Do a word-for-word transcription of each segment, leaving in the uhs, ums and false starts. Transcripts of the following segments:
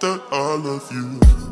that I love you.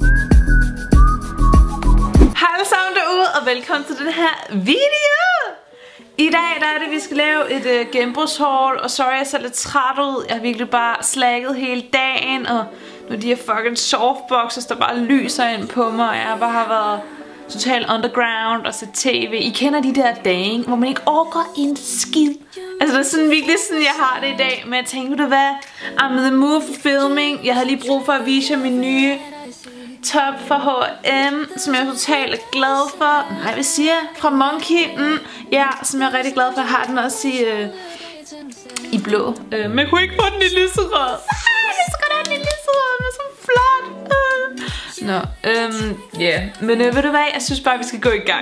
Hej alle sammen derude, og velkommen til den her video. I dag der er det, vi skal lave et uh, genbrugshaul. Og sorry, jeg ser lidt træt ud. Jeg har virkelig bare slækket hele dagen. Og nu er de her fucking softboxes, der bare lyser ind på mig. Og jeg bare har været totalt underground og set tv. I kender de der dage, hvor man ikke overgår en skid. Altså det er sådan virkelig sådan, jeg har det i dag. Men jeg tænkte, ved du hvad? I'm in the mood for filming. Jeg havde lige brug for at vise jer min nye top for H og M, som jeg er totalt glad for. Nej, hvad siger jeg? Fra Monkey. Mm, ja, som jeg er rigtig glad for. Jeg har den også i, øh, i blå. Øh, men jeg kunne ikke få den i lyserød. Ah, jeg skal da den i lyserød. Den er så flot. Øh. Nå, øhm, ja. Yeah. Men øh, ved du hvad? Jeg synes bare, vi skal gå i gang.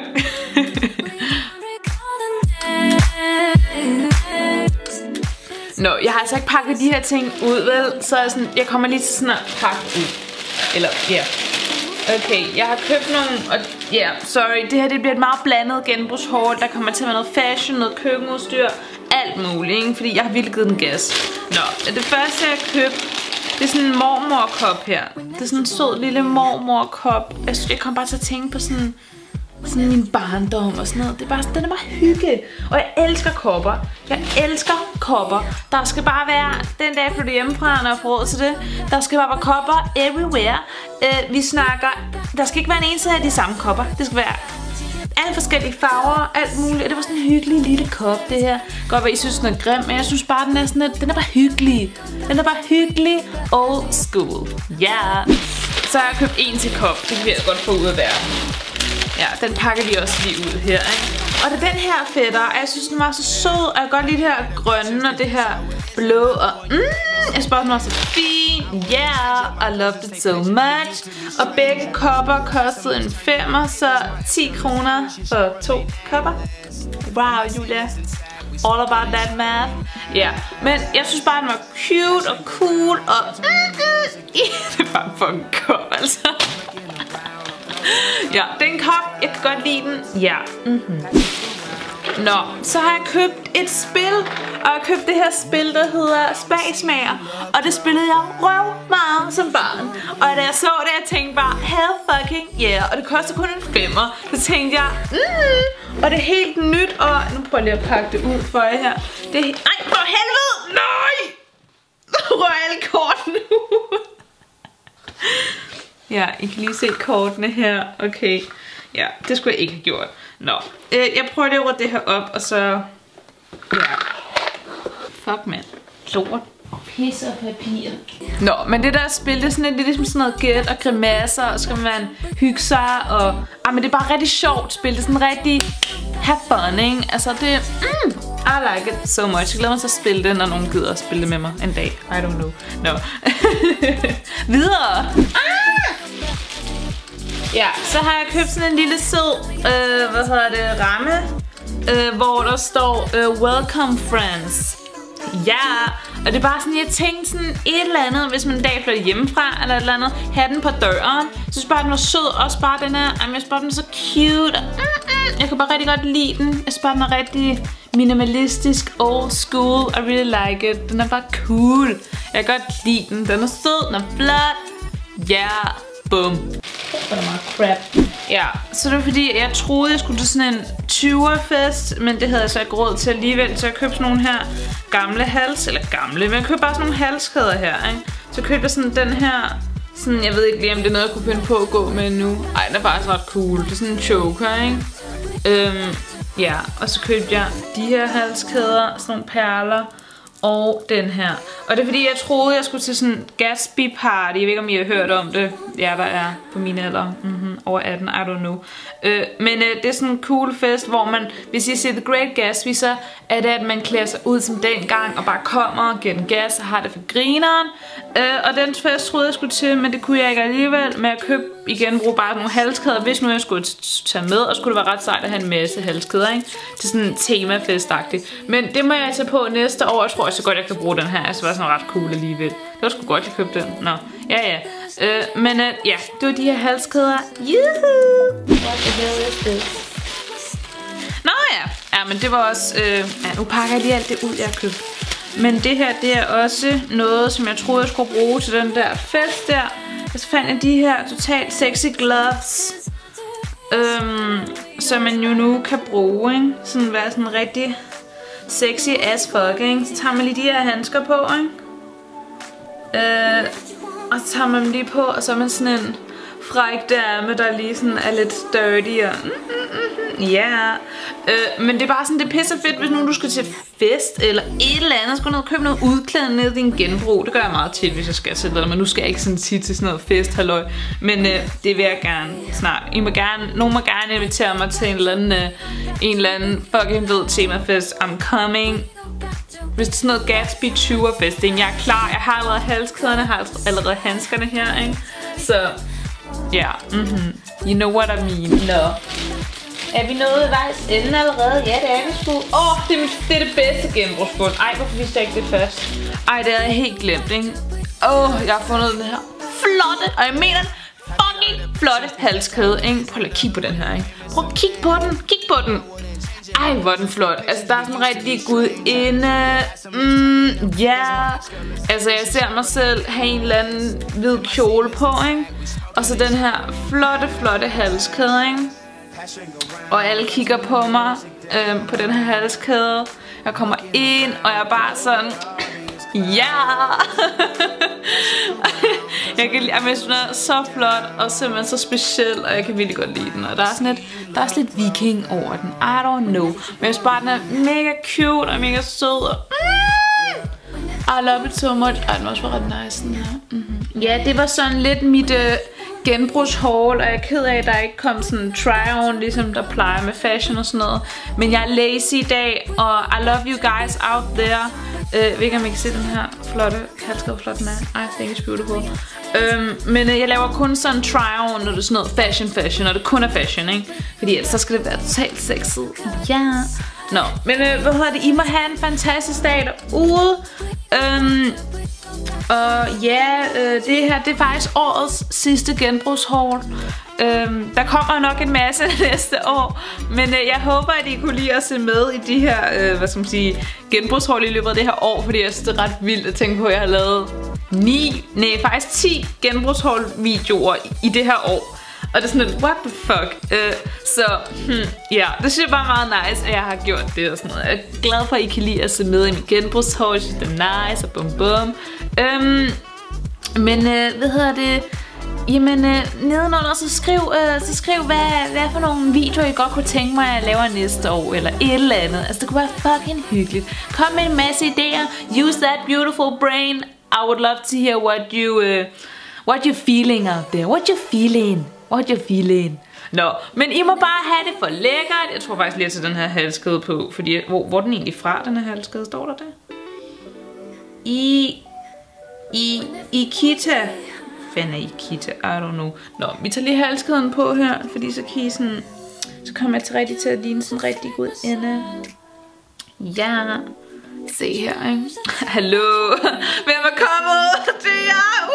Nå, jeg har altså ikke pakket de her ting ud, vel? Så jeg, sådan, jeg kommer lige til sådan at pakke ud. Eller, ja. Yeah. Okay, jeg har købt nogle, og ja, yeah, sorry, det her det bliver et meget blandet genbrugshaul. Der kommer til at være noget fashion, noget køkkenudstyr, alt muligt, ikke? Fordi jeg har virkelig givet den gas. Nå, det første jeg har købt, det er sådan en mormorkop her. Det er sådan en sød lille mormorkop. Jeg, jeg kom bare til at tænke på sådan, sådan min barndom og sådan noget. Det er bare, den er bare hygge. Og jeg elsker kopper. Jeg elsker kopper. Der skal bare være, den dag jeg flytter hjemmefra, når jeg får råd til det, der skal bare være kopper everywhere. Uh, vi snakker, der skal ikke være en eneste af de samme kopper. Det skal være alle forskellige farver, alt muligt. Og det var sådan en hyggelig lille kop, det her. Godt være, I synes, den er grim, men jeg synes bare, den er sådan et, den er bare hyggelig. Den er bare hyggelig old school. Ja. Yeah. Så har jeg købt en til kop. Det kan jeg godt få ud af verden. Ja, den pakker vi også lige ud her, ikke? Og det er den her fætter, og jeg synes, den var så sød. Og jeg kan godt lide det her grønne og det her blå. Og mm, jeg synes bare, den var så fin. Yeah, I loved it so much. Og begge kopper kostede en femmer, så ti kroner for to kopper. Wow, Julia. All about that math. Ja, yeah. Men jeg synes bare, den var cute og cool. Og mm, mm, det er bare en fucking kop, altså. Ja, den kop, jeg kan godt lide den. Ja. Mm-hmm. Nå, så har jeg købt et spil. Og jeg har købt det her spil, der hedder Spagsmager. Og det spillede jeg røv meget som barn. Og da jeg så det, jeg tænkte bare, hell fucking yeah. Og det koster kun en femmer. Så tænkte jeg, mm, og det er helt nyt. Og nu prøver jeg lige at pakke det ud for jer her. Det er, nej, for helvede! Nej! Røg alle kortene ud. Ja, I kan lige se kortene her. Okay, ja, det skulle jeg ikke have gjort. Nå, øh, jeg prøver lige at rydde det her op, og så... Ja. Fuck, mand. Lort. Pis og papir. Nå, men det der spil, det er sådan lidt ligesom sådan noget gæt og grimasser, og så kan man hygge sig, og... Ah, men det er bare rigtig sjovt spil. Det er sådan rigtig... Have fun, ikke? Altså, det... Mm, I like it so much. Jeg glæder mig til at spille det, når nogen gider at spille det med mig en dag. I don't know. Nå. Videre! Ah! Ja, så har jeg købt sådan en lille sød, øh, hvad hedder det, ramme, øh, hvor der står, øh, welcome friends. Ja, og det er bare sådan, jeg tænkte sådan et eller andet, hvis man en dag flytter hjemmefra, eller et eller andet, have den på døren. Jeg synes bare, den var sød, også bare den her, jeg synes bare, den er så cute. Mm -mm. Jeg kan bare rigtig godt lide den. Jeg synes bare, den er rigtig minimalistisk, old school. I really like it. Den er bare cool. Jeg kan godt lide den. Den er sød, den er flot. Ja, yeah. Bum. Det er meget crap. Ja, så det var fordi, jeg troede, jeg skulle til sådan en tyver-fest, men det havde jeg så ikke råd til alligevel. Så jeg købte sådan nogle her gamle hals, eller gamle, men jeg købte bare sådan nogle halskæder her, ikke? Så købte jeg sådan den her, sådan, jeg ved ikke lige, om det er noget, jeg kunne finde på at gå med nu. Ej, den er faktisk ret cool. Det er sådan en choker, ikke? Øhm, ja, og så købte jeg de her halskæder, sådan nogle perler. Og den her. Og det er fordi, jeg troede, jeg skulle til sådan en Gatsby party. Jeg ved ikke, om I har hørt om det. Ja, der er på min alder. Mm-hmm. Over atten, I don't know. Øh, men øh, det er sådan en cool fest, hvor man, hvis I ser The Great Gatsby, så er det, at man klæder sig ud som dengang, og bare kommer og giver den gas, og har det for grineren. Øh, og den fest troede jeg skulle til, men det kunne jeg ikke alligevel. Men jeg købte igen bruge bare nogle halskæder, hvis nu jeg skulle tage med, og skulle det være ret sejt at have en masse halskæder, ikke? Til sådan en temafest-agtigt. Men det må jeg tage på næste år. Jeg tror så godt, jeg kan bruge den her. Altså, det var sådan ret cool alligevel. Det var sgu godt, jeg købte den. Nå, ja, ja. Øh, men øh, ja, det var de her halskæder. Juhu! What the hell is this? Nå ja. Ja, men det var også... Øh, ja, nu pakker jeg lige alt det ud, jeg har købt. Men det her, det er også noget, som jeg troede, jeg skulle bruge til den der fest der. Og så fandt jeg de her totalt sexy gloves. Øhm, som man jo nu kan bruge, ikke? Sådan være sådan rigtig sexy as fuck, ikke? Så tager man lige de her handsker på, ikke? Øh, og så tager man dem lige på, og så er man sådan en fræk dame, der lige sådan er lidt dirty og mm, mm, mm, yeah. øh, men det er bare sådan, det er pisse fedt, hvis nu du skal til fest eller et eller andet, skal ned og købe noget udklædning ned i din genbrug. Det gør jeg meget tit, hvis jeg skal til det, men nu skal jeg ikke sådan tit til sådan noget fest, halløj. Men øh, det vil jeg gerne snart. I må gerne, nogen må gerne invitere mig til en eller anden, øh, en eller anden fucking fed temafest. I'm coming. Hvis det er sådan noget Gatsby tyver festing, jeg er klar. Jeg har allerede halskæderne, jeg har allerede handskerne her, ikke? Så ja, yeah. mm-hmm. You know what I mean. Nå. Er vi nået i vejs ende allerede? Ja, det er vi sgu. Åh, oh, det, det er det bedste genbrugsfund. Ej, hvorfor vidste jeg ikke det først? Ej, det havde jeg helt glemt, ikke? Åh, oh, jeg har fundet den her flotte, og jeg mener den fucking flotte halskæde, ikke? Prøv lige at kigge på den her, ikke? Prøv at kigge på den. Kig på den. Ej, hvor er den flot. Altså, der er sådan rigtig gudinde. Mm, ja. Yeah. Altså, jeg ser mig selv have en eller anden hvid kjole på, ikke? Og så den her flotte, flotte halskæde, ikke? Og alle kigger på mig øh, på den her halskæde. Jeg kommer ind, og jeg er bare sådan... Ja! Jeg kan lide, jeg synes, den er så flot og simpelthen så speciel, og jeg kan virkelig godt lide den. Og der er sådan lidt, der er sådan lidt viking over den. I don't know. Men jeg synes bare, den er mega cute og mega sød. Og mm, I love it so much. Ej, den var også bare ret nice, den her. Mm-hmm. Ja, det var sådan lidt mit øh, genbrugshaul, og jeg er ked af, at der ikke kom sådan en try-on, ligesom der plejer med fashion og sådan noget. Men jeg er lazy i dag, og I love you guys out there. Jeg uh, ved ikke, om I kan se den her flotte halskæde, hvor flot den er. I think it's beautiful. Um, men uh, jeg laver kun sådan try-on, når det er sådan noget fashion fashion, og det kun er fashion, ikke? Fordi ellers så skal det være totalt sexet. Ja. Yeah. Nå, men uh, hvad hedder det? I må have en fantastisk dag derude. Um, og ja, uh, det her, det er faktisk årets sidste genbrugshaul. Øhm, der kommer nok en masse næste år, men øh, jeg håber, at I kunne lide at se med i de her, øh, hvad skal man sige, genbrugshaul i løbet af det her år, fordi jeg synes, det er ret vildt at tænke på, at jeg har lavet ni, nej faktisk ti genbrugshaul videoer i det her år. Og det er sådan lidt, what the fuck? Øh, så, hmm, ja, yeah, det synes jeg bare meget nice, at jeg har gjort det og sådan noget. Jeg er glad for, at I kan lide at se med i mit genbrugshaul, det er nice og bum bum. Øhm, men, øh, hvad hedder det? Jamen, øh, nedenunder, så skriv, øh, så skriv hvad, hvad for nogle videoer I godt kunne tænke mig, at jeg laver næste år, eller et eller andet. Altså, det kunne være fucking hyggeligt. Kom med en masse idéer. Use that beautiful brain. I would love to hear what you, uh, what you're feeling out there. What you're feeling. What you're feeling. Nå, men I må bare have det for lækkert. Jeg tror faktisk lige at tage den her halskæde på, fordi, hvor, hvor er den egentlig fra, den her halskæde? Står der det? I, I, Ikita. Fanden er Ikita, I don't know. Nå, vi tager lige halskæden på her, fordi så kan I sådan, så kommer jeg til rigtig til at ligne sådan rigtig god ende. Ja, se her, ikke? Hallo, hvem er kommet? Det er jeg!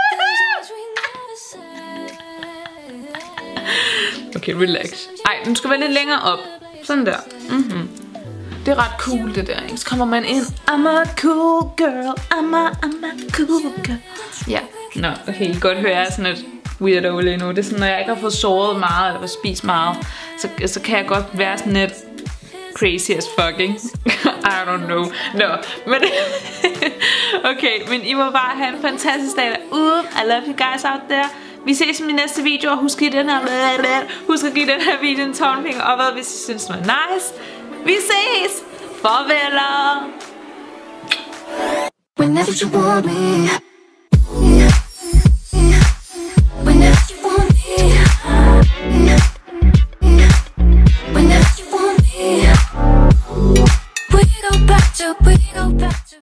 Okay, relax. Ej, den skal være lidt længere op. Sådan der. Mhm. Det er ret cool, det der, ikke? Så kommer man ind. I'm a cool girl. I'm a, I'm a cool girl. Ja. Nå, okay, I kan godt høre, jeg er sådan et weirdo lige nu. Det er sådan, når jeg ikke har fået sovet meget, eller spist meget, så, så kan jeg godt være sådan lidt crazy as fucking. I don't know. Nå, men... okay, men I må bare have en fantastisk dag derude. I love you guys out there. Vi ses i min næste video, og husk at give den her, husk at give den her video en tommelfinger opad, hvis I synes, det var nice. Vi ses! Farveler! Whenever you want me